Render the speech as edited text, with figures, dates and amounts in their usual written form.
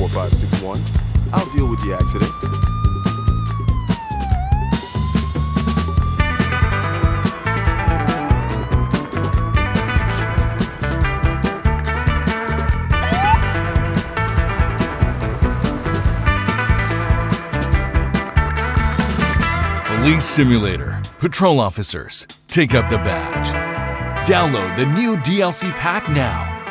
4561. I'll deal with the accident. Police Simulator. Patrol officers, take up the badge. Download the new DLC pack now.